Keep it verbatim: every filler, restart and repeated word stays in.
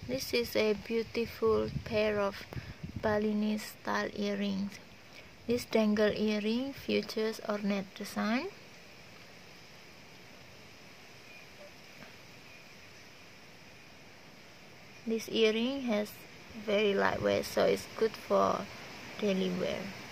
This is a beautiful pair of Balinese style earrings. This dangle earring features ornate design. This earring has very lightweight, so it's good for daily wear.